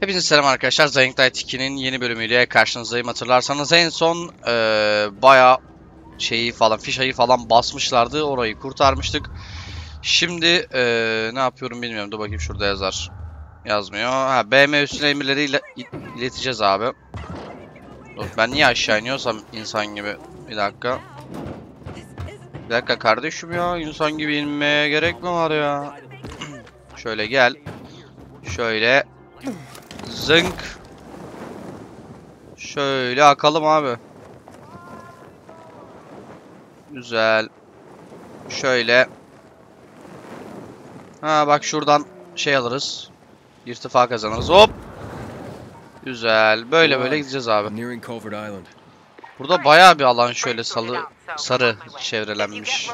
Hepinize selam arkadaşlar. Dying Light 2'nin yeni bölümüyle karşınızdayım. Hatırlarsanız en son bayağı fişayı falan basmışlardı. Orayı kurtarmıştık. Şimdi ne yapıyorum bilmiyorum. Dur bakayım, şurada yazar. Yazmıyor. Ha, BM üstüne emirleri ileteceğiz abi. Dur, ben niye aşağı iniyorsam insan gibi. Bir dakika. Bir dakika kardeşim ya. İnsan gibi inmeye gerek mi var ya? Şöyle gel. Şöyle. Zınk. Şöyle akalım abi. Güzel. Şöyle. Ha bak, şuradan şey alırız. İrtifa kazanırız. Hop. Güzel. Böyle böyle gideceğiz abi. Burada bayağı bir alan şöyle sarı çevrelenmiş.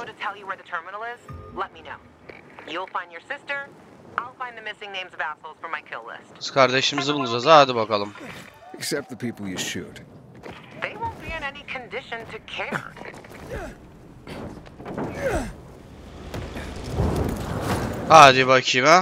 Kız kardeşimizi bulacağız. Hadi bakalım. Except the people you shoot. They won't be in any condition to care. Hadi bakayım ha.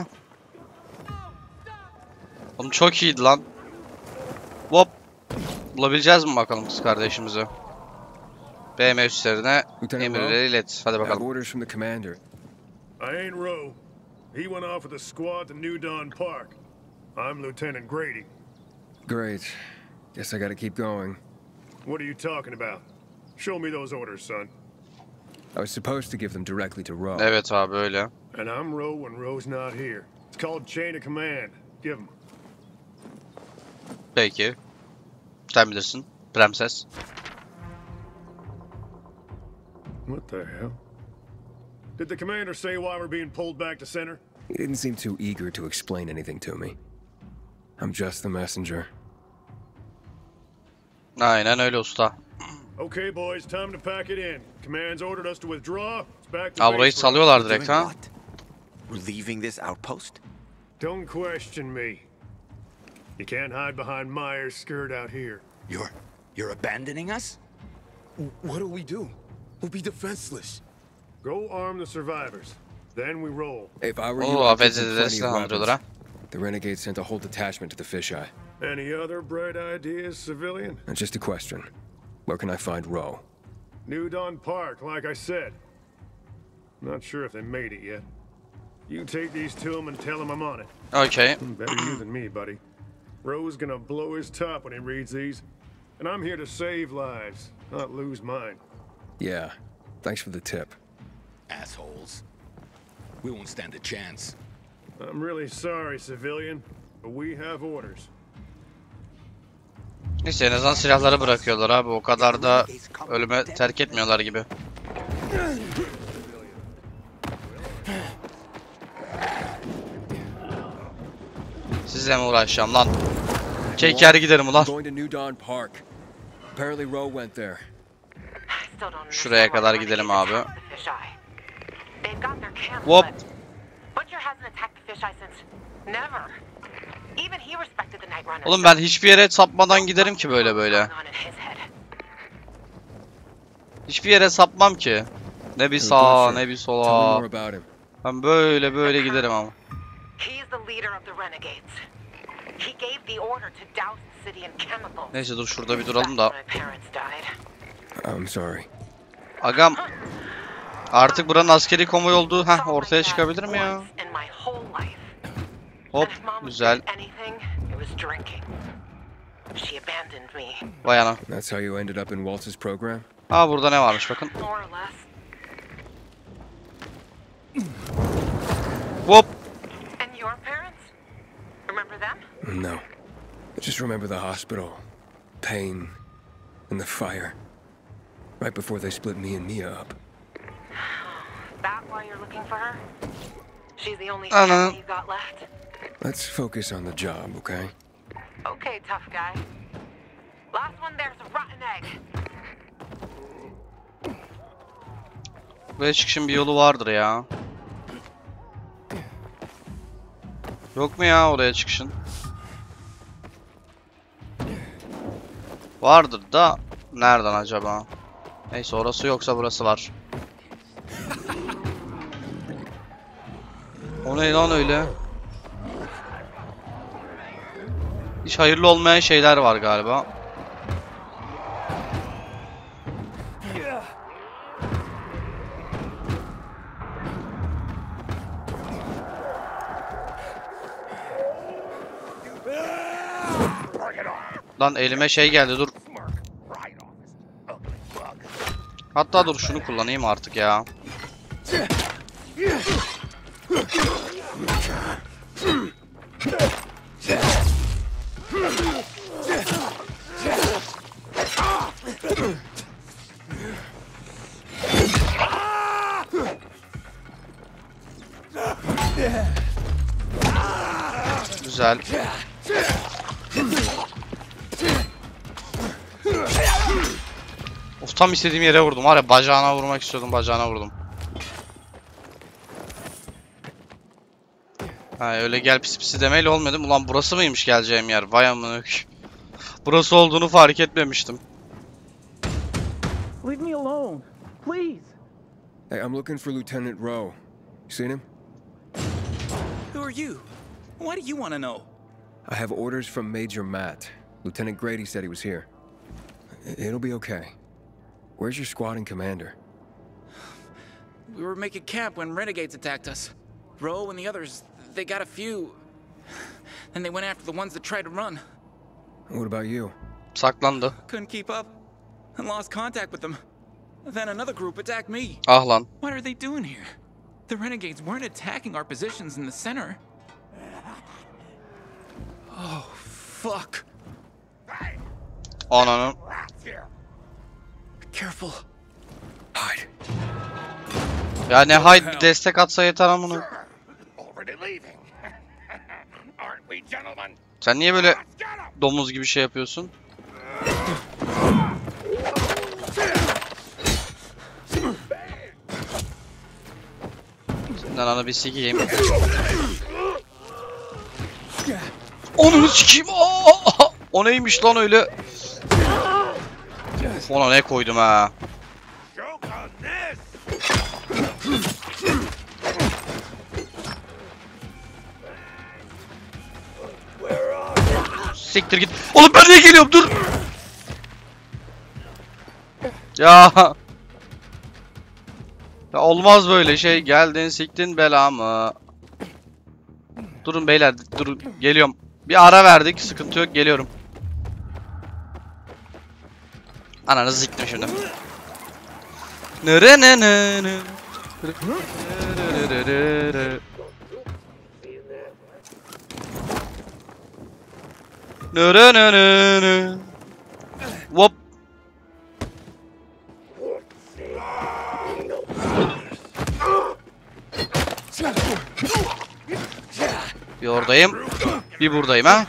Oğlum çok iyiydi lan. Hop. Bulabileceğiz mi bakalım kız kardeşimizi? BM üstlerine emirleri ilet. Hadi bakalım. Orders from the commander. I ain't Rowe. He went off with a squad to New Dawn Park. I'm Lieutenant Grady. Great. Guess I gotta keep going. What are you talking about? Show me those orders, son. I was supposed to give them directly to Rowe. Evet abi, öyle. And I'm Rowe when Rowe's not here. It's called chain of command. Give him. Peki. Sen bilirsin. Prenses. What the hell? Did the commander say why we're being pulled back to center? He didn't seem too eager to explain anything to me. I'm just the messenger. Aynen öyle usta. Okay, boys, time to pack it in. Command's ordered us to withdraw. It's back to Burayı base. salıyorlar direkt ha. We're leaving this outpost? Don't question me. You can't hide behind Myers' skirt out here. You're abandoning us? What'll we do? We'll be defenseless. Go arm the survivors. Then we roll. If I were you, Oo, I'd give them affedersiniz, plenty of silahlandırıyorlar ha. weapons. The Renegades sent a whole detachment to the fisheye. Any other bright ideas, civilian? Just a question. Where can I find Rowe? New Dawn Park, like I said. Not sure if they made it yet. You take these to them and tell them I'm on it. Okay. Better you than me, buddy. Rowe's gonna blow his top when he reads these. And I'm here to save lives, not lose mine. Yeah. Thanks for the tip. Assholes. We won't stand a chance. I'm really sorry, civilian, but we have orders. Neyse, en azından silahları bırakıyorlar abi. O kadar da ölüme terk etmiyorlar gibi. Sizle mi uğraşacağım lan? Çeker giderim ulan. Going to New Dawn Park. Apparently Rowe went there. Şuraya kadar gidelim abi. Hop. Oğlum ben hiçbir yere sapmadan giderim ki böyle. Hiçbir yere sapmam ki. Ne bir sağa ne bir sola. Ben böyle giderim ama. Neyse dur, şurada bir duralım da. I'm sorry. Agam. Artık buranın askeri konvoy olduğu ortaya çıkabilir mi ya? Hop, güzel. Vay ana. That's how you ended up in Waltz's program? Ha, burada ne varmış bakın. Hop. No. I just remember the hospital. Pain. And the fire. Right before they split me and Mia up. That why you're looking for her? She's the only family you've got left. Let's focus on the job, okay? Okay, tough guy. Last one there's a rotten egg. Buraya çıkışın bir yolu vardır ya. Yok mu ya oraya çıkışın? Vardır da nereden acaba? Neyse, orası yoksa burası var. O ne lan öyle? Hiç hayırlı olmayan şeyler var galiba. Lan elime şey geldi, dur. Hatta dur şunu kullanayım artık ya. Güzel. Of, tam istediğim yere vurdum. Var ya, bacağına vurmak istiyordum, bacağına vurdum. Ha, öyle gel pis pisi demeyle olmadım. Ulan burası mıymış geleceğim yer? Vay amına. Burası olduğunu fark etmemiştim. Leave me alone, please. Hey, I'm looking for Lieutenant Rowe. You seen him? Who are you? Why do you want to know? I have orders from Major Matt. Lieutenant Grady said he was here. It'll be okay. Where's your squad and commander? We were making camp when renegades attacked us. Rowe and the others, they got a few. Then they went after the ones that tried to run. What about you? Saklandı. Couldn't keep up and lost contact with them. Then another group attacked me. Ah lan. What are they doing here? The renegades weren't attacking our positions in the center. Oh, fuck. Ananın. Careful. Hide. Ya ne haydi, bir destek atsa yeter amına. Already leaving. Aren't we, gentlemen? Sen niye böyle domuz gibi şey yapıyorsun? Senden ana bir sikeyim. Onu sikeyim. O neymiş lan öyle? Of, ona ne koydum ha? Siktir git. Oğlum ben niye geliyorum? Dur. Ya. Ya olmaz böyle şey. Geldin siktin belamı. Durun beyler, durun. Geliyorum. Bir ara verdik. Sıkıntı yok. Geliyorum. Ananızı siktim şimdi. Nere ne ne ne. Nere ne ne ne. Hop. Bir oradayım. Bir buradayım ha.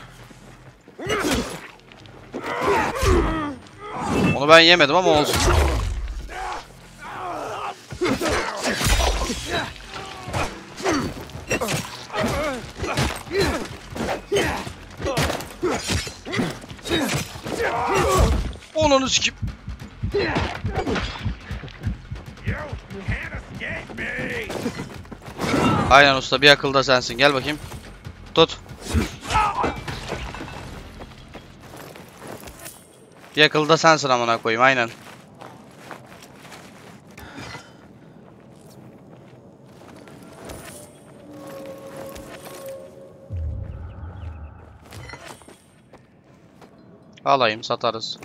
Onu ben yemedim ama olsun. Onu sikip. Aynen usta, bir akılda sensin. Gel bakayım. Tut. Bir akılda sensin amına koyayım, aynen. Alayım, satarız.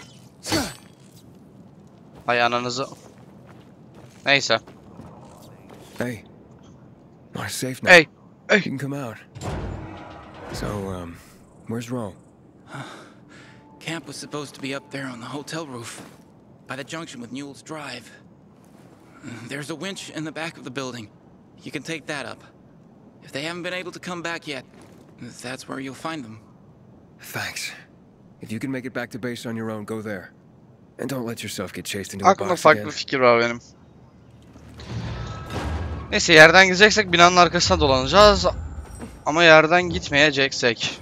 Hay ananızı. Neyse. Hey. I'm safe now. Hey. Hey. You can come out. So, where's Rowe? Camp was supposed to be up there on the hotel roof, by the junction with Newell's Drive. There's a winch in the back of the building. You can take that up. If they haven't been able to come back yet, that's where you'll find them. Thanks. If you can make it back to base on your own, go there. And don't let yourself get chased into a Aklımda box farklı again. fikir var benim. Neyse, yerden gideceksek binanın arkasına dolanacağız. Ama yerden gitmeyeceksek.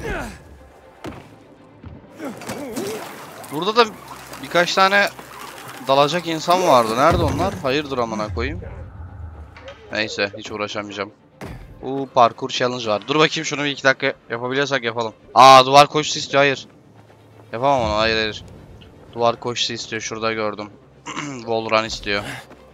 Burada da birkaç tane dalacak insan vardı. Nerede onlar? Hayırdır amına koyayım. Neyse, hiç uğraşamayacağım. Parkur challenge var. Dur bakayım şunu bir 2 dakika yapabiliyorsak yapalım. Duvar koşusu istiyor. Hayır. Yapamam onu. Hayır. Duvar koşusu istiyor. Şurada gördüm. Wall run istiyor.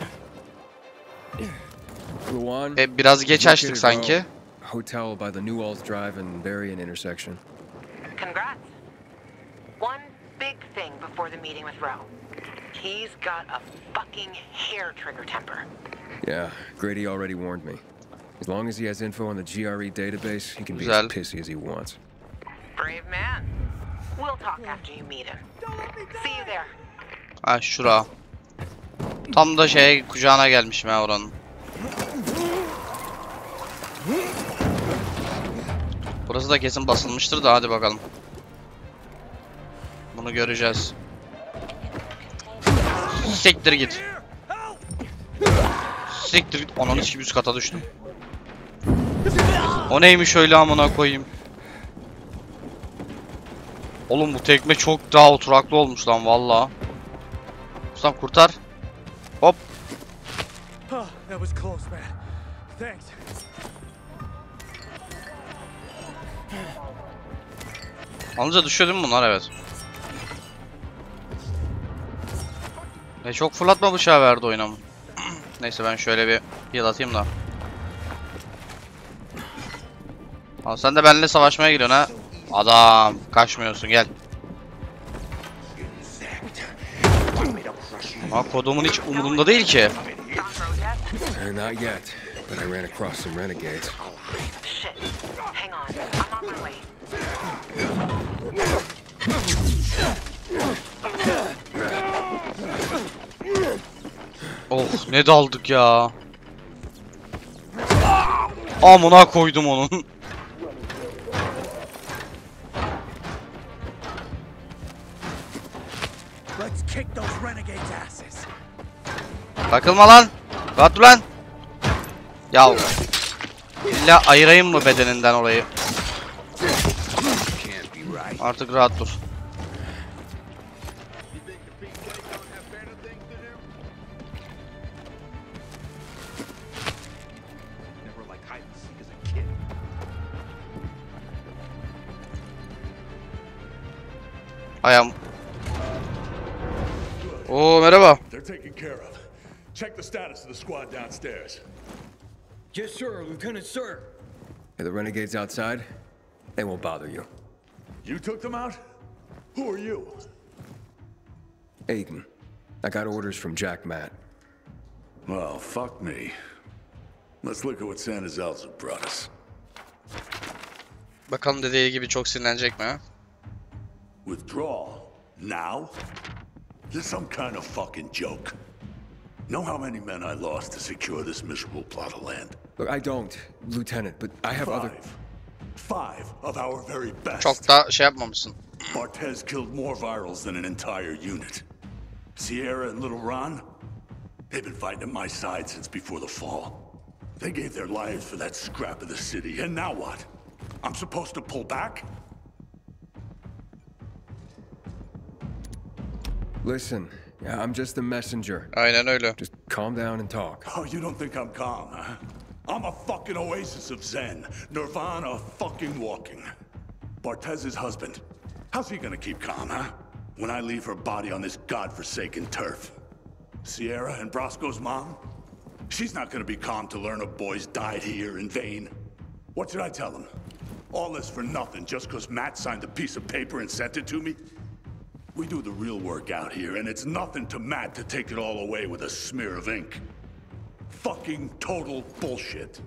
Biraz geç açtık sanki. Hotel by the Newalls Drive and Berrien intersection. Congrats. One big thing before the meeting with Rowe. He's got a fucking hair trigger temper. Yeah, Grady already warned me. As long as he has info on the GRE database, he can be Güzel. as pissy as he wants. Brave man. We'll talk after you meet him. See you there. Şura. Tam da kucağına gelmişim ya oranın. Burası da kesin basılmıştır da hadi bakalım. Bunu göreceğiz. Siktir git. Siktir git. Ananı sikeyim, üst kata düştüm. O neymiş öyle amına koyayım. Oğlum bu tekme çok daha oturaklı olmuş lan valla. Ustam kurtar. Hop. That was close, man. Thanks. Alınca düşüyor değil mi bunlar? Evet. Çok fırlatma bıçağı verdi oyuna mı? Neyse ben şöyle bir heal atayım da. Sen de benimle savaşmaya gidiyorsun ha. Adam kaçmıyorsun, gel. Kodumun hiç umurumda değil ki. Not yet, but I ran across some renegades. Shit. Hang on. I'm on my way. Oh ne daldık ya. Amına koydum onun. Let's kick those renegades' asses. Takılma lan. Rahat dur lan. Ya. İlla ayırayım mı bedeninden orayı? Artık rahat dur. Ayağım. Oo merhaba. They're taken care of. Check the status of the squad downstairs. Yes, sir, Lieutenant, sir. Are the renegades outside? They won't bother you. You took them out? Who are you? Aiden. I got orders from Jack Matt. Well, fuck me. Let's look at what Santa Zelza brought us. Bakalım dediği gibi çok sinirlenecek mi ha? Withdrawal? Now? You're some kind of fucking joke. Know how many men I lost to secure this miserable plot of land? Look, I don't, Lieutenant, but I have other... Five of our very best. Çok da yapmamışsın. Bartez killed more virals than an entire unit. Sierra and Little Ron, they've been fighting at my side since before the fall. They gave their lives for that scrap of the city, and now what? I'm supposed to pull back? Listen, yeah, I'm just the messenger. Aynen öyle. Just calm down and talk. Oh, you don't think I'm calm, huh? I'm a fucking oasis of zen. Nirvana fucking walking. Bartez's husband. How's he gonna keep calm, huh? When I leave her body on this godforsaken turf. Sierra and Brosco's mom? She's not gonna be calm to learn her boys died here in vain. What did I tell him? All this for nothing just because Matt signed a piece of paper and sent it to me? We do the real work out here, and it's nothing to Matt to take it all away with a smear of ink. Fucking total bullshit.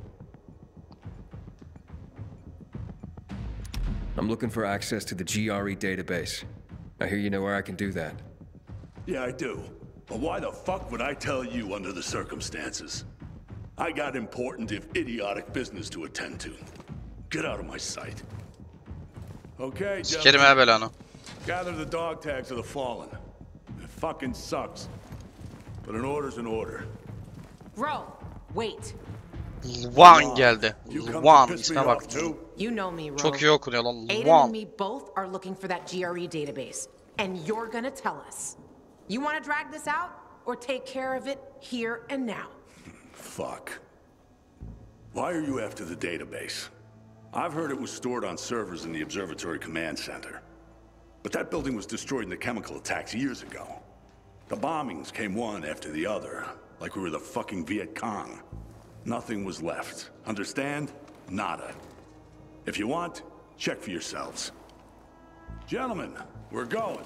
I'm looking for access to the GRE database. I hear you know where I can do that. Yeah, I do. But why the fuck would I tell you under the circumstances? I got important, if idiotic, business to attend to. Get out of my sight. Okay, Sikerim ha belanı. gather the dog tags of the fallen. It fucking sucks. But an order's an order. Ro, wait. Luan geldi. You come to Luan piss me isme bak. off too? You know me, Ro. Çok iyi okunuyor lan. Aiden Luan. and me both are looking for that GRE database. And you're gonna tell us. You wanna drag this out? Or take care of it here and now? Fuck. Why are you after the database? I've heard it was stored on servers in the Observatory Command Center. But that building was destroyed in the chemical attacks years ago. The bombings came one after the other, like we were the fucking Viet Cong. Nothing was left. Understand? Nada. If you want, check for yourselves. Gentlemen, we're going.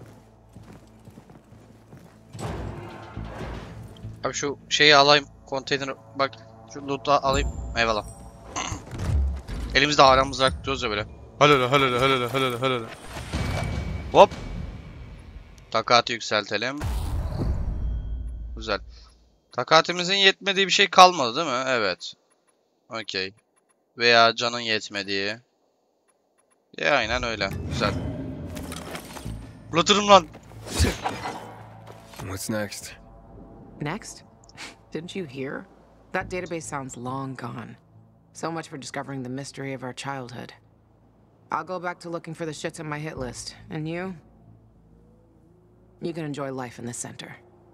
Abi şu şeyi alayım. Konteyner bak. Şu loot'u alayım. Eyvallah. Elimizde aramızda tutuyoruz ya böyle. Halala. Hop. Takati yükseltelim. Güzel. Takatimizin yetmediği bir şey kalmadı değil mi? Evet. Okey. Veya canın yetmediği. Ya aynen öyle. Güzel. Fırlatırım lan. What's next? Next? Didn't you hear? That database sounds long gone. So much for discovering the mystery of our childhood. I'll go back to looking for the shits on my hit list. And you? You can enjoy life in the center.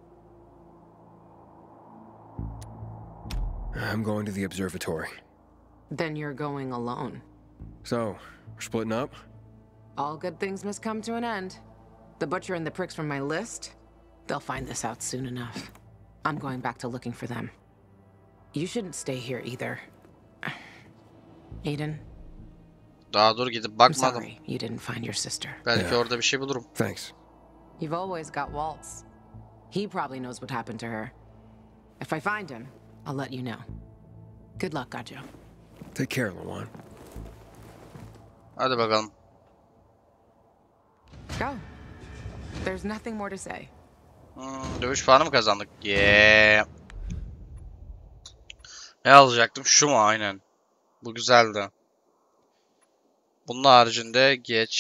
I'm going to the observatory. Then you're going alone. So, we're splitting up? All good things must come to an end. The butcher and the pricks from my list, they'll find this out soon enough. I'm going back to looking for them. You shouldn't stay here either. Aiden, Daha dur gidip I'm bakmadım. sorry you didn't find your sister. Belki orada bir şey bulurum. Thanks. You've always got Waltz. He probably knows what happened to her. If I find him, I'll let you know. Good luck, Gajo. Take care, Lawan. Hadi bakalım. Go. There's nothing more to say. Dövüş puanı mı kazandık? Yeah. Ne alacaktım? Şu mu? Aynen. Bu güzeldi. Bunun haricinde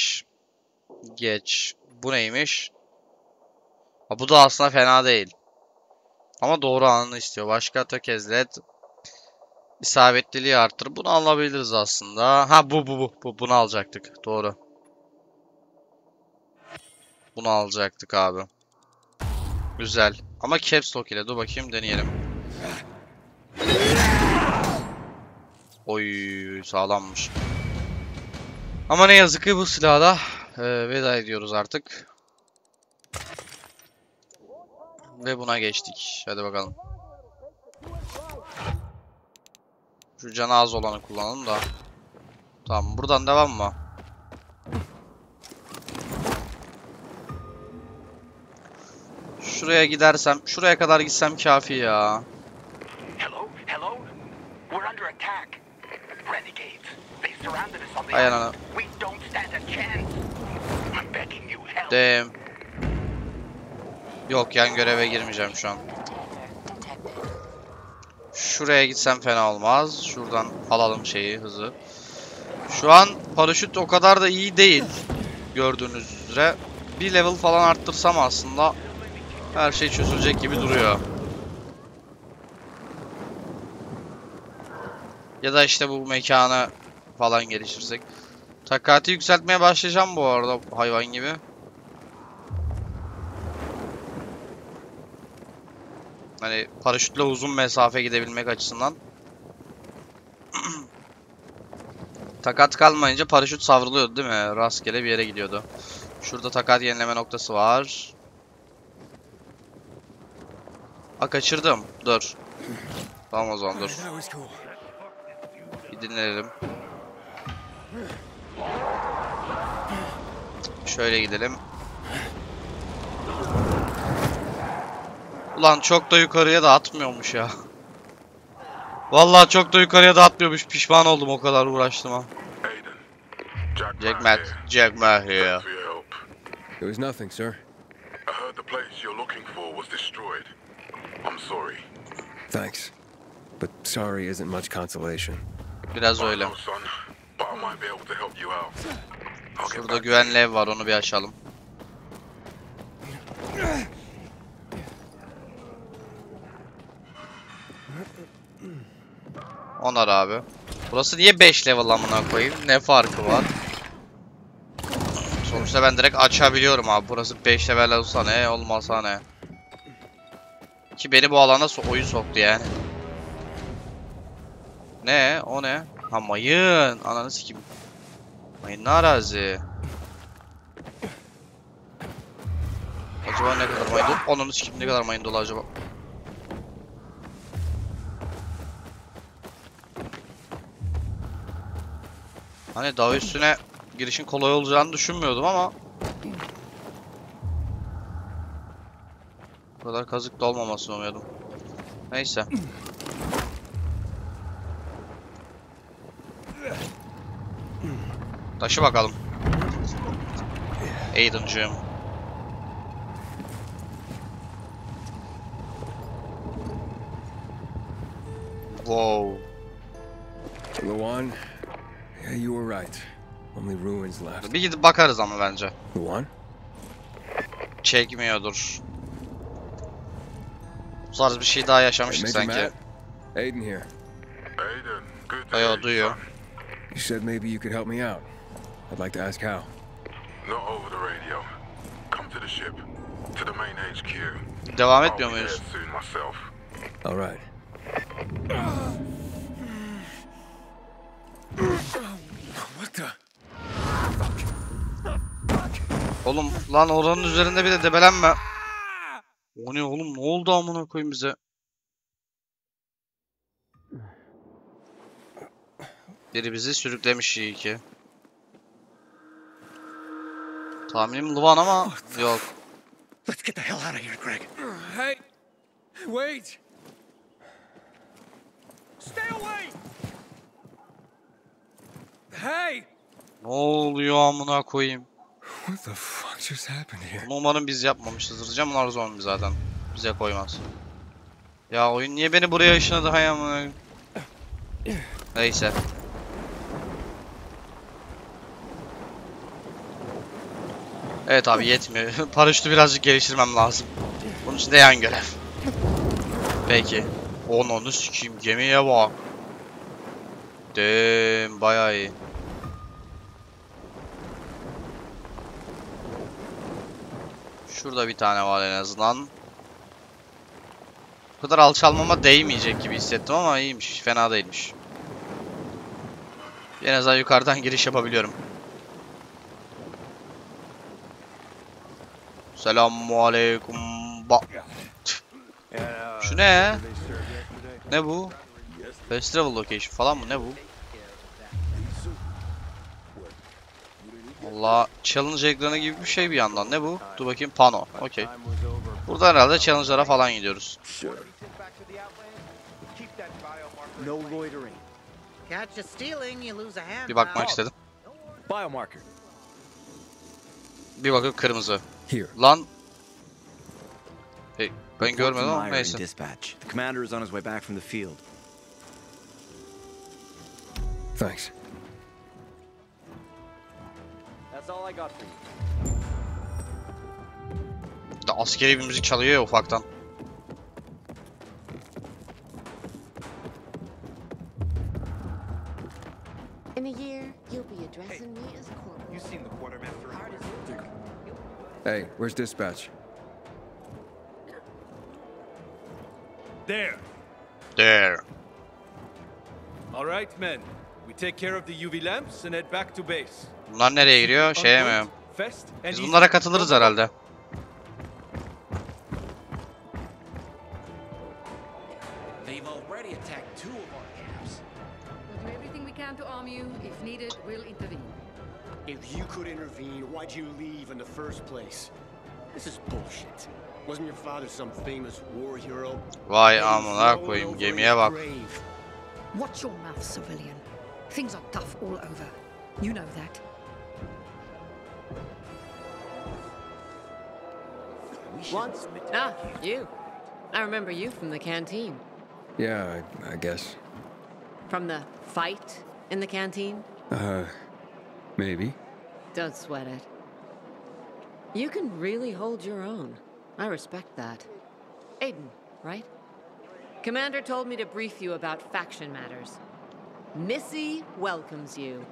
geç. Bu neymiş? Ha, bu da aslında fena değil. Ama doğru anını istiyor. Başka tökezlet. İsabetliliği arttır. Bunu alabiliriz aslında. Ha bu. Bunu alacaktık. Doğru. Bunu alacaktık abi. Güzel. Ama caps lock ile. Dur bakayım deneyelim. Oy sağlammış. Ama ne yazık ki bu silahla veda ediyoruz artık. Ve buna geçtik. Hadi bakalım. Şu canı az olanı kullanalım da. Tamam buradan devam mı? Şuraya gidersem, şuraya kadar gitsem kafi ya. Hello? We're under attack. Renegades. They surrounded us on the Ay island. ananı. We don't stand a chance. I'm begging you, help. Damn. Yok yan göreve girmeyeceğim şu an. Şuraya gitsem fena olmaz. Şuradan alalım şeyi, hızı. Şu an paraşüt o kadar da iyi değil. Gördüğünüz üzere. Bir level falan arttırsam aslında her şey çözülecek gibi duruyor. Ya da işte bu mekanı falan geliştirsek. Takati yükseltmeye başlayacağım bu arada hayvan gibi. Hani paraşütle uzun mesafe gidebilmek açısından. Takat kalmayınca paraşüt savruluyordu değil mi? Rastgele bir yere gidiyordu. Şurada takat yenileme noktası var. Ha kaçırdım. Dur. Tamam o zaman dur. Bir dinleyelim. Şöyle gidelim. Ulan çok da yukarıya da atmıyormuş ya. Vallahi çok da yukarıya da atmıyormuş. Pişman oldum o kadar uğraştım ha. Jack Matt here. It was nothing, sir. I heard the place you're looking for was destroyed. I'm sorry. Thanks. But sorry isn't much consolation. Biraz öyle. I know, son, but I might be able to help you out. I'll get Şurada back. güvenli ev var, onu bir açalım. Onar abi. Burası niye 5 level amına koyayım? Ne farkı var? Sonuçta ben direkt açabiliyorum abi. Burası 5 level olsa ne, olmasa ne. Ki beni bu alana oyun soktu yani. Ne? O ne? Ha mayın. Ananı sikeyim. Mayınlı arazi. Acaba ne kadar mayın dolu? Ananı sikeyim, ne kadar mayın dolu acaba? Hani dağ üstüne girişin kolay olacağını düşünmüyordum ama bu kadar kazık da olmamasını umuyordum. Neyse. Taşı bakalım. Aiden'cığım. Wow. Luan, yeah, you were right. Only ruins left. Bir gidip bakarız ama bence. Luan? Çekmiyordur. Bu tarz bir şey daha yaşamıştık Major sanki. Matt? Aiden here. Aiden, good Ayo, day, duyuyor. son. You said maybe you could help me out. I'd like to ask how. Not over the radio. Come to the ship. To the main HQ. Devam I'll etmiyor be there muyuz? soon myself. All right. What the? Oğlum lan oranın üzerinde bir de debelenme. O ne oğlum, ne oldu amına koyayım bize? Biri bizi sürüklemiş iyi ki. Tahminim Luan ama yok. Let's get the hell out of here, Greg. Hey! Wait! Stay away! Hey! Ne oluyor amına koyayım? What the fuck just happened here? Bunu umarım biz yapmamışızdır. Camlar zombi zaten. Bize koymaz. Ya oyun niye beni buraya ışınladı hay amına? Neyse. Evet abi, yetmiyor. Paraşütü birazcık geliştirmem lazım. Bunun için de yan görev. Peki. Onu sikeyim, gemiye bak. Bayağı iyi. Şurada bir tane var en azından. Bu kadar alçalmama değmeyecek gibi hissettim ama iyiymiş. Fena değilmiş. En azından yukarıdan giriş yapabiliyorum. Selamünaleyküm. Şu ne? Ne bu? Fast travel location falan mı? Ne bu? Allah, challenge ekranı gibi bir şey bir yandan. Ne bu? Dur bakayım, pano. Okey. Burada herhalde challenge'lara falan gidiyoruz. Bir bakmak istedim. Biomarker. Bir bakıp kırmızı. Here. Lan. Hey, ben görmedim ama neyse. Dispatch. The commander is on his way back from the field. Thanks. That's all I got for you. Da askeri bir müzik çalıyor ya ufaktan. In a year, you'll be addressing me as corporal. You seen the quartermaster? Hey, where's dispatch? There. There. All right, men. We take care of the UV lamps and head back to base. Bunlar nereye giriyor? Şeye mi? Biz bunlara katılırız herhalde. They've already attacked 2 of our camps. We'll do everything we can to arm you. If needed, we'll intervene. If you could intervene, why'd you leave in the first place? This is bullshit. Wasn't your father some famous war hero? Vay amına koyayım, gemiye bak. Watch your mouth, civilian. Things are tough all over. You know that. Once? Ah, you. I remember you from the canteen. Yeah, I guess. From the fight in the canteen? Maybe. Don't sweat it. You can really hold your own. I respect that. Aiden, right? Commander told me to brief you about faction matters. Missy welcomes you.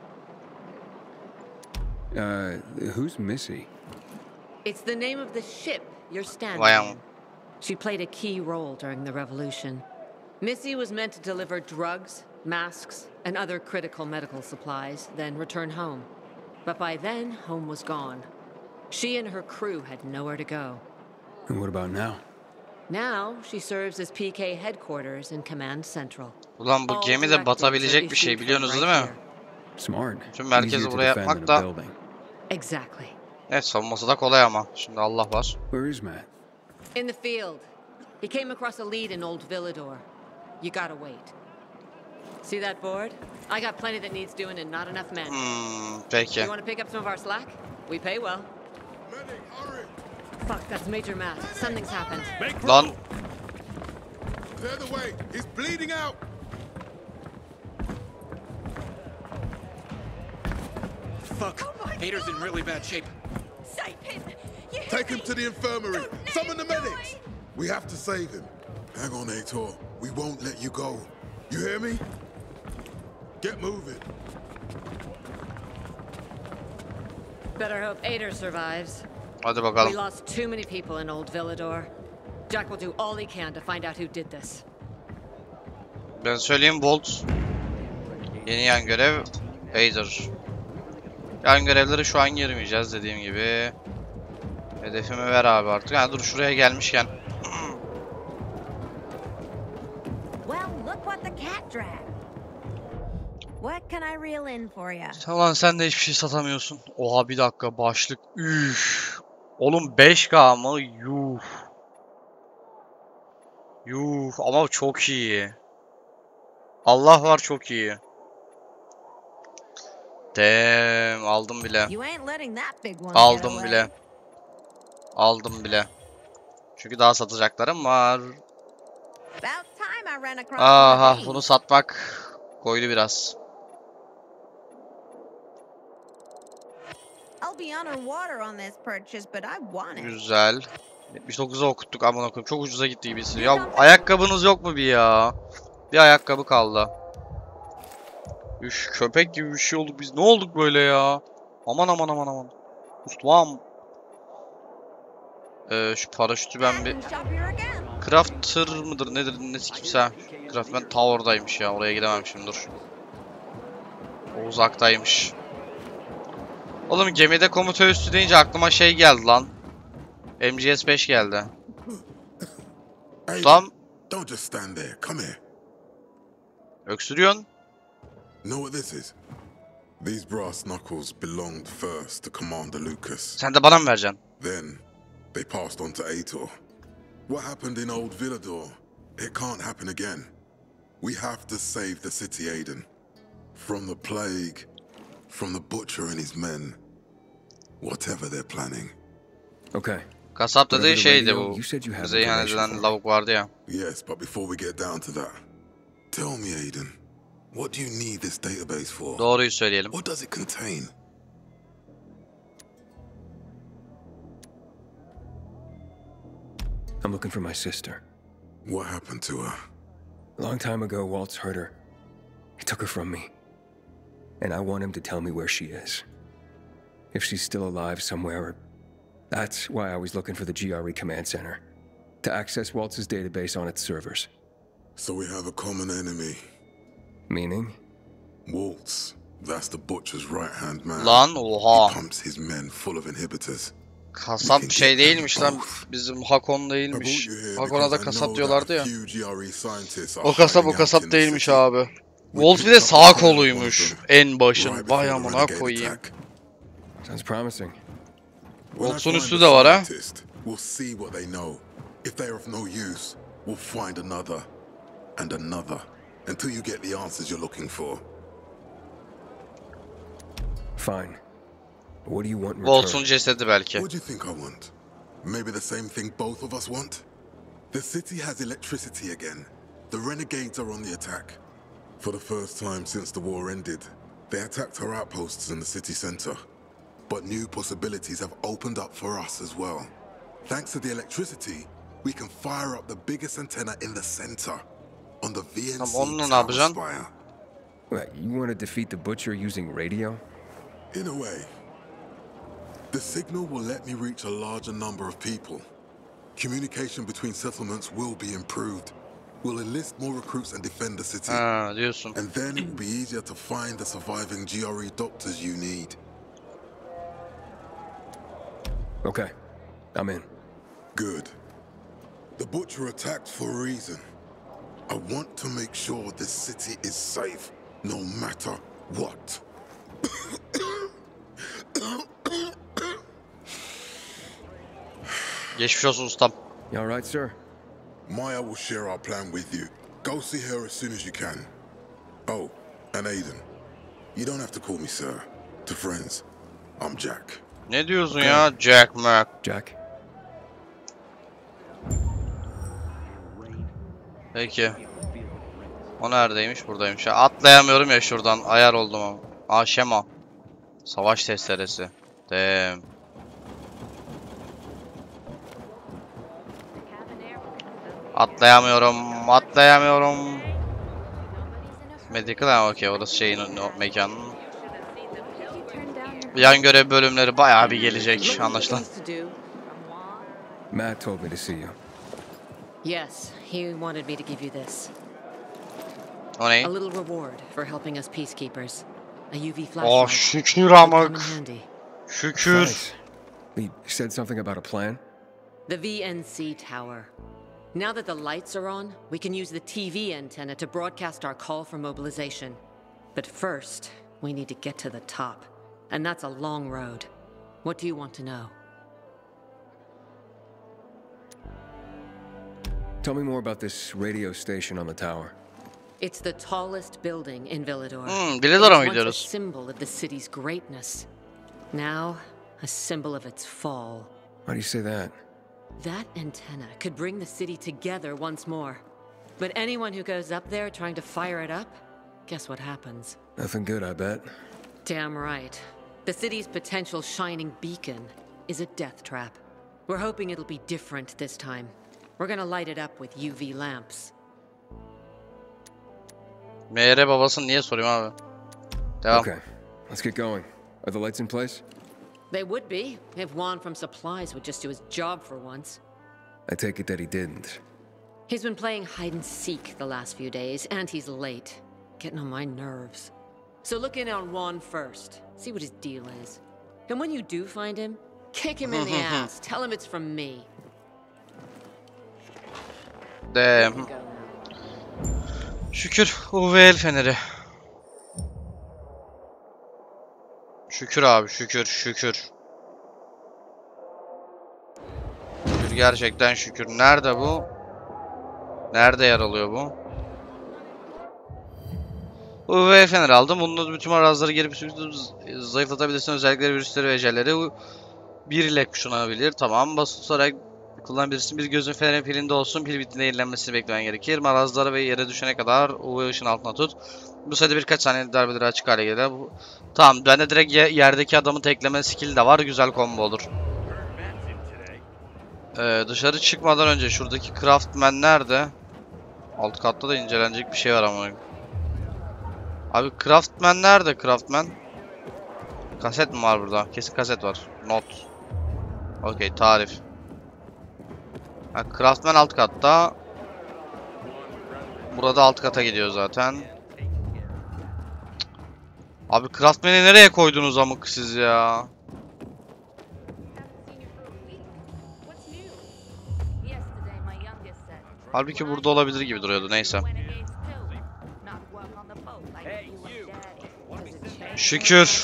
Who's Missy? It's the name of the ship you're standing Wow. in. She played a key role during the revolution. Missy was meant to deliver drugs masks, and other critical medical supplies, then return home. But by then, home was gone. She and her crew had nowhere to go. And what about now? Now, she serves as PK headquarters in Command Central. Ulan bu gemi de batabilecek bir şey, biliyorsunuz değil mi? Smart. Tüm merkezi buraya yapmak da... Exactly. Evet, savunması da kolay ama. Şimdi Allah var. Where is Matt? In the field. He came across a lead in Old Villador. You gotta wait. See that board? I got plenty that needs doing and not enough men. Peki. You want to pick up some of our slack? We pay well. Medic, hurry! Fuck, that's Major Matt. Something's happened. Lan. Clear the way. He's bleeding out. Fuck. Hader's in really bad shape. Take him to the infirmary. Summon the medics. We have to save him. Hang on, Aitor. We won't let you go. You hear me? Get moving. Better hope Ader survives. Hadi bakalım. We lost too many people in Old Villador. Jack will do all he can to find out who did this. Ben söyleyeyim, Bolt. Yeni yan görev Ader. Yan görevleri şu an girmeyeceğiz dediğim gibi. Hedefimi ver abi artık. Yani dur şuraya gelmişken. Well, look what the cat dragged. What can I reel in for you? Tamam, sen de hiçbir şey satamıyorsun. Oha, bir dakika, başlık. Üf. Oğlum 5K mı? Yuh. Yuh, ama çok iyi. Allah var, çok iyi. Damn, aldım bile. Aldım bile. Aldım bile. Çünkü daha satacaklarım var. Aha, bunu satmak koydu biraz. Güzel. 79'a okuttuk, amına koyayım. Çok ucuza gitti gibisi. Ya ayakkabınız yok mu bir ya? Bir ayakkabı kaldı. Üş, köpek gibi bir şey olduk biz. Ne olduk böyle ya? Aman aman aman aman. Ustam. Şu paraşütü ben bir... Crafter mıdır nedir nesi kimse? Craftman Tower'daymış ya. Oraya gidemem şimdi, dur. O uzaktaymış. Oğlum gemide komuta üstü deyince aklıma şey geldi lan. MGS5 geldi. Ustam. Don't just stand there. Come here. Öksürüyorsun. Know what this is? These brass knuckles belonged first to Commander Lucas. Sen de bana mı vereceksin? Then they passed on to Aitor. What happened in Old Villador? It can't happen again. We have to save the city, Aiden. From the plague, from the butcher and his men. Whatever they're planning. Okay. Kasap dediği şeydi bu. Bize ihanet edilen lavuk vardı ya. Yes, but before we get down to that, tell me, Aiden, what do you need this database for? Doğruyu söyleyelim. What does it contain? I'm looking for my sister. What happened to her? A long time ago, Waltz hurt her. He took her from me. And I want him to tell me where she is. If she's still alive somewhere. That's why I was looking for the GRE command center. To access Waltz's database on its servers. So we have a common enemy. Meaning? Waltz. That's the butcher's right-hand man. Lan oha. He pumps his men full of inhibitors. Kasap şey değilmiş lan. Bizim Hakon değilmiş. Hakon'a da kasap diyorlardı ya. O kasap değilmiş abi. Wolf bir de sağ koluymuş en başın. Vay amına koyayım. Sounds promising. Wolf'un üstü de var ha. We'll see what they know. If they're of no use, we'll find another and another until you get the answers you're looking for. Fine. What do you want in Wolf'un cesedi belki. What do you think I want? Maybe the same thing both of us want? The city has electricity again. The renegades are on the attack. For the first time since the war ended, they attacked our outposts in the city center. But new possibilities have opened up for us as well. Thanks to the electricity, we can fire up the biggest antenna in the center on the VNC tower spire. What, you want to defeat the butcher using radio? In a way. The signal will let me reach a larger number of people. Communication between settlements will be improved. We'll enlist more recruits and defend the city. Ha, diyorsun. And then it will be easier to find the surviving GRE doctors you need. Okay, I'm in. Good. The Butcher attacked for a reason. I want to make sure this city is safe, no matter what. Geçmiş olsun ustam. You all right, sir? Maya will share our plan with you. Go see her as soon as you can. Oh, and Aiden. You don't have to call me sir. To friends, I'm Jack. Ne diyorsun ya? Jack Mac. Jack. Peki. O neredeymiş? Buradaymış. Ya, atlayamıyorum ya şuradan. Ayar oldum ama. Aa, şema. Savaş testeresi. Damn. Atlayamıyorum. Atlayamıyorum. Medical, ha okey, orası şeyin o mekanın. Yan görev bölümleri bayağı bir gelecek anlaşılan. Matt told me to see you. Yes, he wanted me to give you this. O ne? A little reward for helping us peacekeepers. A UV flashlight. Oh, şükür amık. Handy. Şükür. Thanks. He said something about a plan? The VNC tower. Now that the lights are on, we can use the TV antenna to broadcast our call for mobilization. But first, we need to get to the top. And that's a long road. What do you want to know? Tell me more about this radio station on the tower. It's the tallest building in Villador. Villador'a mı It was once a gidiyoruz? symbol of the city's greatness. Now, a symbol of its fall. Why do you say that? That antenna could bring the city together once more. But anyone who goes up there trying to fire it up, guess what happens? Nothing good, I bet. Damn right. The city's potential shining beacon is a death trap. We're hoping it'll be different this time. We're gonna light it up with UV lamps. MR babasını niye sorayım abi? Devam. Okay, let's get going. Are the lights in place? They would be, if Juan from Supplies would just do his job for once. I take it that he didn't. He's been playing hide and seek the last few days, and he's late. Getting on my nerves. So look in on Juan first. See what his deal is. And when you do find him, kick him in the ass. Tell him it's from me. Damn. Şükür UV el feneri. Şükür abi, şükür, şükür. Şükür, gerçekten şükür. Nerede bu? Nerede yer alıyor bu? UV fener aldım. Bununla bütün arazları gelip zayıflatabilirsin. Özellikleri, virüsleri ve ecelleri bir ile kuşanabilir. Tamam. Basılı tutarak kullanabilirsin. Bir gözün fenerin pilinde olsun. Pil bittiğinde yenilenmesini beklemen gerekir. Marazlara ve yere düşene kadar UV ışığın altına tut. Bu sayede birkaç saniye darbeleri açık hale gelir. Tamam. Bende direkt yerdeki adamı tekleme skill de var. Güzel combo olur. Dışarı çıkmadan önce şuradaki Craftman nerede? Alt katta da incelenecek bir şey var ama. Abi Craftman nerede? Craftman? Kaset mi var burada? Kesin kaset var. Not. Okey, tarif. Ha, Craftman alt katta. Burada alt kata gidiyor zaten. Abi Craftman'i nereye koydunuz amık siz ya? Halbuki burada olabilir gibi duruyordu, neyse. Şükür.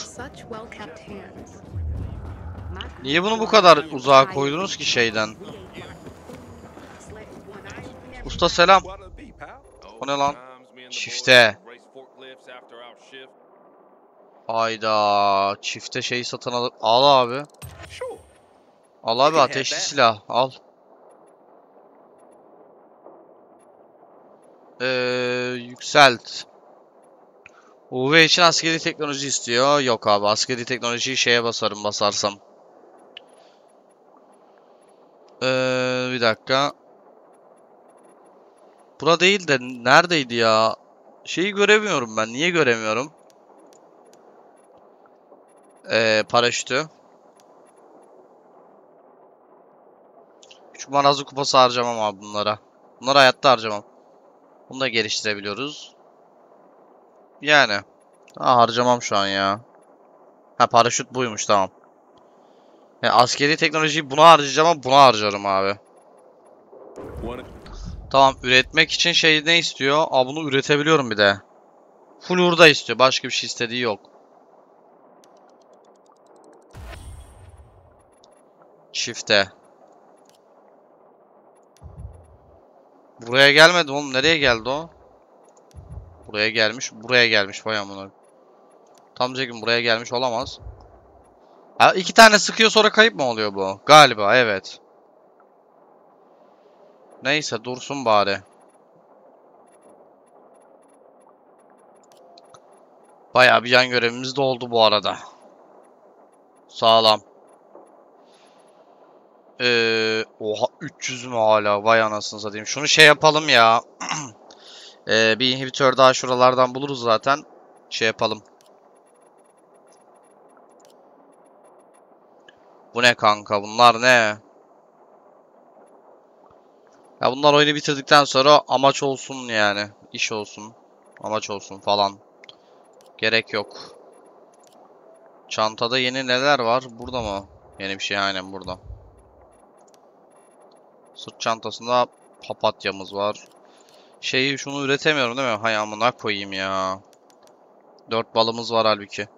Niye bunu bu kadar uzağa koydunuz ki şeyden? Usta selam. O ne lan? Çifte. Hayda. Çifte şeyi satın alır. Al abi. Al abi, ateşli silah. Al. Yükselt. UV için askeri teknoloji istiyor. Yok abi, askeri teknolojiyi şeye basarım basarsam. Bir dakika. Bura değil de neredeydi ya? Şeyi göremiyorum ben. Niye göremiyorum? Paraşütü. Küçük marazlı kupası harcamam abi bunlara. Bunları hayatta harcamam. Bunu da geliştirebiliyoruz. Yani. Harcamam şu an ya. Ha, paraşüt buymuş, tamam. Yani askeri teknolojiyi buna harcayacağım ama buna harcarım abi. Tamam, üretmek için şey ne istiyor? Bunu üretebiliyorum bir de. Full hurda istiyor. Başka bir şey istediği yok. Çifte. Buraya gelmedi oğlum. Nereye geldi o? Buraya gelmiş. Buraya gelmiş. Vay amına. Tam diyecektim, buraya gelmiş olamaz. Ha, 2 tane sıkıyor sonra kayıp mı oluyor bu? Galiba evet. Neyse dursun bari. Bayağı bir yan görevimiz de oldu bu arada. Sağlam. Oha 300 mü hala? Vay anasını satayım. Şunu şey yapalım ya. Bir inhibitör daha şuralardan buluruz zaten. Şey yapalım. Bu ne kanka? Bunlar ne? Ya bunlar oyunu bitirdikten sonra amaç olsun yani. İş olsun. Amaç olsun falan. Gerek yok. Çantada yeni neler var? Burada mı? Yeni bir şey aynen burada. Sırt çantasında papatyamız var. Şunu üretemiyorum değil mi? Hay amına koyayım ya. 4 balımız var halbuki.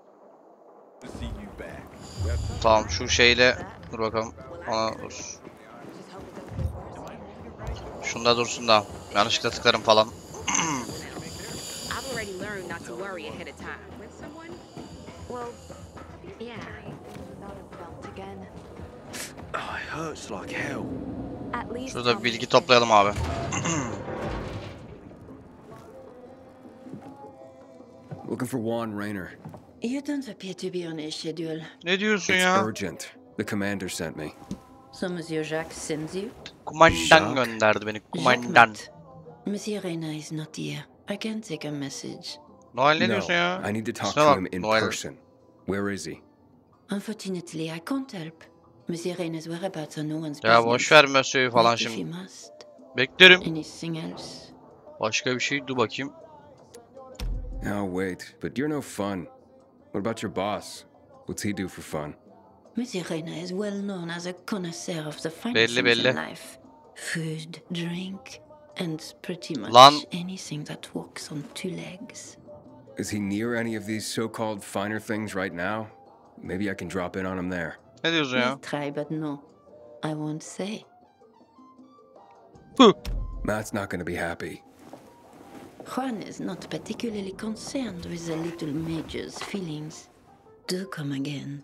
Tamam şu şeyle dur bakalım. Dur. Şunda dursun da. Yanlışlıkla tıklarım falan. Şurada bir bilgi toplayalım abi. Looking for Juan Raynor. You don't appear to be on a schedule. Ne diyorsun It's ya? urgent. The commander sent me. So Monsieur Jacques sends you? Kumandan gönderdi beni. Kumandan. Monsieur Reyna is not here. I can take a message. Noel ne diyorsun ya? I need to talk to him in person. Where is he? Unfortunately, I can't help. Monsieur Reyna's whereabouts are no one's business. Ya boş ver Monsieur'ü falan şimdi. Beklerim. Anything else? Başka bir şey dur bakayım. Oh wait, but you're no fun. What about your boss? What's he do for fun? Monsieur Reyna is well known as a connoisseur of the finest things in life. Food, drink, and pretty much anything that walks on 2 legs. Is he near any of these so-called finer things right now? Maybe I can drop in on him there. Ne diyorsun ya? Try, but no. I won't say. Matt's not gonna be happy. Juan is not particularly concerned with the little major's feelings. Do come again.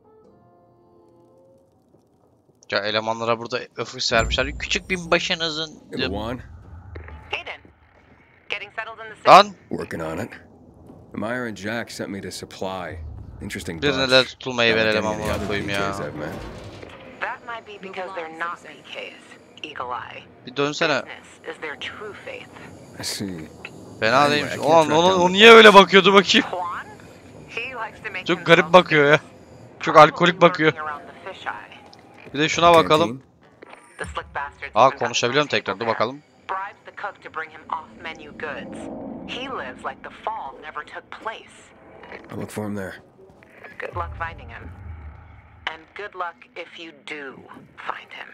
Ya elemanlara burada öfüs vermişler. Küçük bir başınızın. Juan? Aiden. Getting settled in the city. Lan. Working on it. Meyer and Jack sent me to supply. Interesting Bir bunch. neler tutulmayı Not verelim like any of the amına other koyayım ya. PKs I've met. That might be because they're not PKs. Eagle Eye. Bir dönsene. Business is their true faith. I see. Fena değilmiş. O niye öyle bakıyordu bakayım? Çok garip bakıyor ya. Çok alkolik bakıyor. Bir de şuna bakalım. Konuşabiliyorum tekrar. Dur bakalım. Bribes the cook to bring him off-menu goods. He lives like the fall never took place. I'll look for him there. Good luck finding him. And good luck if you do find him.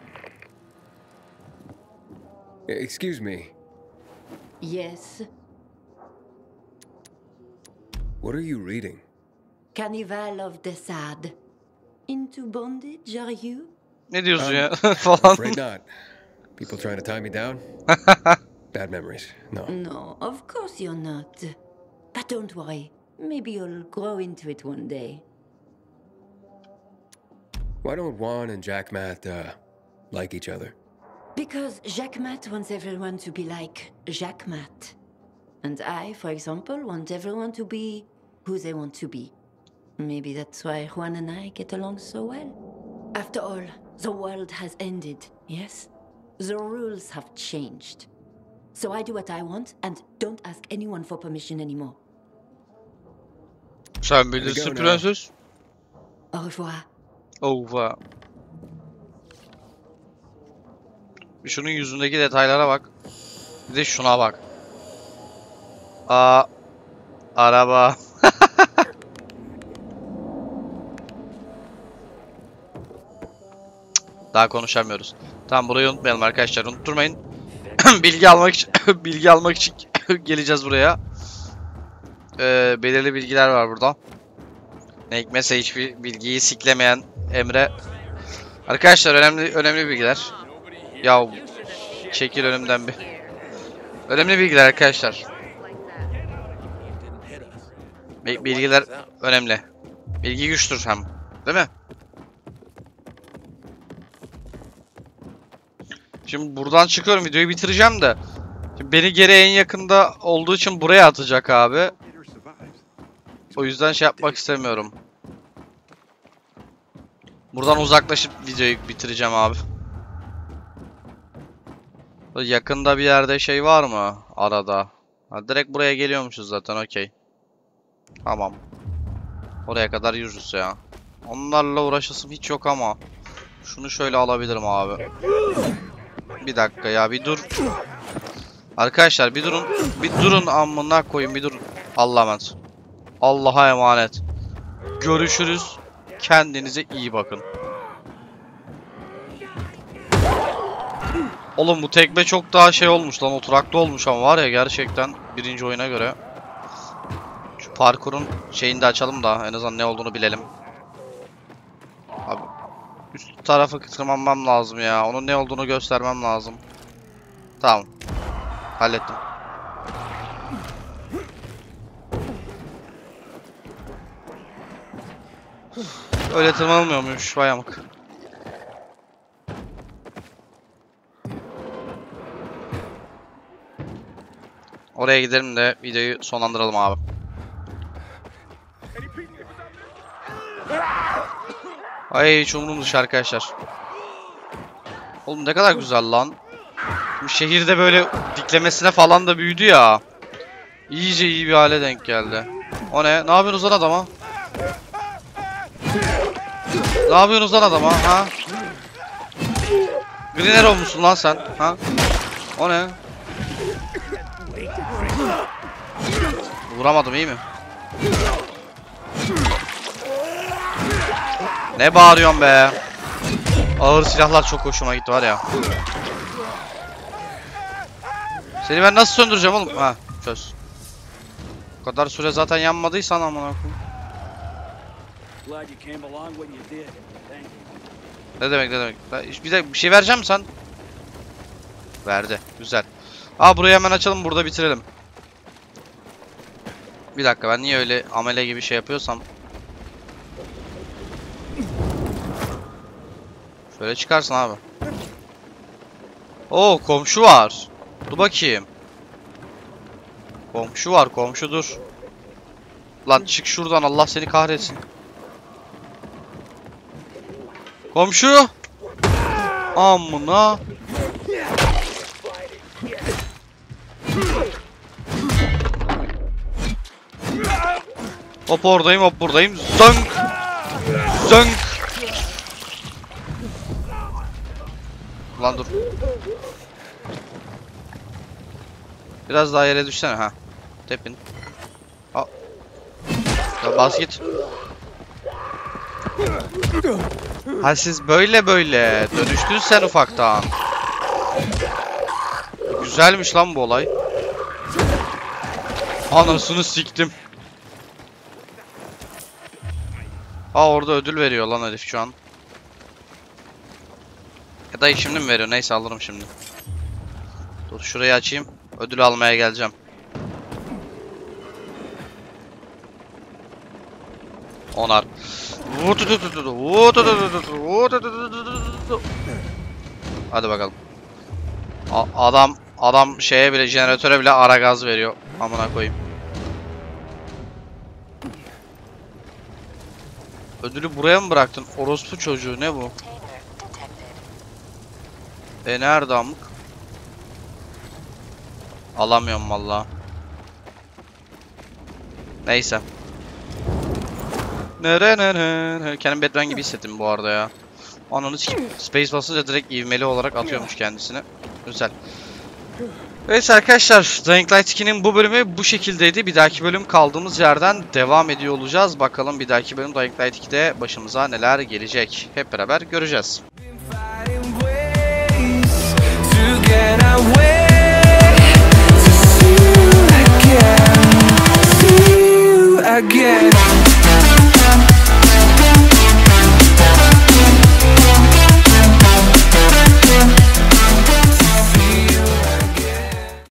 Excuse me. Yes? What are you reading? Carnival of the Sad. Into bondage, are you? Ne diyorsun ya? Falan. Afraid not. People trying to tie me down? Bad memories. No. No, of course you're not. But don't worry. Maybe you'll grow into it one day. Why don't Juan and Jack Matt, like each other? Because Jacques Matt wants everyone to be like Jacques Matt. And I, for example, want everyone to be who they want to be. Maybe that's why Juan and I get along so well. After all, the world has ended, yes? The rules have changed. So I do what I want and don't ask anyone for permission anymore. Sen bilirsin prenses. Au revoir. Au revoir. Bir şunun yüzündeki detaylara bak. Bir de şuna bak. Aa, araba. Daha konuşamıyoruz. Tamam, burayı unutmayalım arkadaşlar. Unutturmayın. bilgi almak için geleceğiz buraya. Belirli bilgiler var burada. Ne hikmetse hiçbir bilgiyi siklemeyen Emre. Arkadaşlar önemli bilgiler. Ya çekil önümden bir. Önemli bilgiler arkadaşlar. Bilgiler önemli. Bilgi güçtür hem. Değil mi? Şimdi buradan çıkıyorum, videoyu bitireceğim de. Şimdi beni geri en yakında olduğu için buraya atacak abi. O yüzden şey yapmak istemiyorum. Buradan uzaklaşıp videoyu bitireceğim abi. Yakında bir yerde şey var mı arada? Ha, direkt buraya geliyormuşuz zaten, okey. Tamam. Oraya kadar yürürüz ya. Onlarla uğraşasım hiç yok ama. Şunu şöyle alabilirim abi. Bir dakika ya, bir dur. Arkadaşlar bir durun. Bir durun amına koyun, bir durun. Allah'a emanet. Allah'a emanet. Görüşürüz. Kendinize iyi bakın. Oğlum bu tekme çok daha şey olmuş lan, oturaklı olmuş ama var ya gerçekten birinci oyuna göre. Şu parkurun şeyini de açalım da en azından ne olduğunu bilelim. Abi üst tarafı tırmanmam lazım ya. Onun ne olduğunu göstermem lazım. Tamam. Hallettim. Öyle tırmanılmıyormuş, vay amık. Oraya gidelim de videoyu sonlandıralım abi. Ay hiç umurumda dışı arkadaşlar. Oğlum ne kadar güzel lan. Bu şehirde böyle diklemesine falan da büyüdü ya. İyice iyi bir hale denk geldi. O ne? Ne yapıyorsunuz lan adama? Ne yapıyorsunuz lan adama? Ha? Green Arrow musun lan sen? Ha? O ne? Vuramadım, iyi mi? Ne bağırıyorsun be? Ağır silahlar çok hoşuma gitti var ya. Seni ben nasıl söndüreceğim oğlum? Ha, çöz. O kadar süre zaten yanmadıysan amına koyayım. Ne demek, ne demek? Bir şey vereceğim mi sen? Verdi. Güzel. Aa, burayı hemen açalım, burada bitirelim. Bir dakika, ben niye öyle amele gibi şey yapıyorsam. Şöyle çıkarsın abi. Oo, komşu var. Dur bakayım. Komşu var, komşu dur. Lan çık şuradan, Allah seni kahretsin. Komşu. Amına. Hop oradayım, hop buradayım. Zönk. Zönk. Lan dur. Biraz daha yere düşsene ha. Tepin. Aa. Ya bas git. Ha siz böyle dönüştün sen ufaktan. Güzelmiş lan bu olay. Anasını siktim. Aa, orada ödül veriyor lan herif şu an. Ya da şimdi mi veriyor? Neyse, alırım şimdi. Dur şurayı açayım. Ödül almaya geleceğim. Onar. Hadi bakalım. Adam şeye bile, jeneratöre bile ara gaz veriyor. Amına koyayım. Ödülü buraya mı bıraktın? Orospu çocuğu, ne bu? Nerede amık? Alamıyorum vallahi. Neyse. Kendimi Batman gibi hissettim bu arada ya. Ananı sikeyim. Space basınca direkt ivmeli olarak atıyormuş kendisini. Güzel. Evet arkadaşlar, Dying Light 2'nin bu bölümü bu şekildeydi. Bir dahaki bölüm kaldığımız yerden devam ediyor olacağız. Bakalım bir dahaki bölüm Dying Light 2'de başımıza neler gelecek. Hep beraber göreceğiz. Again.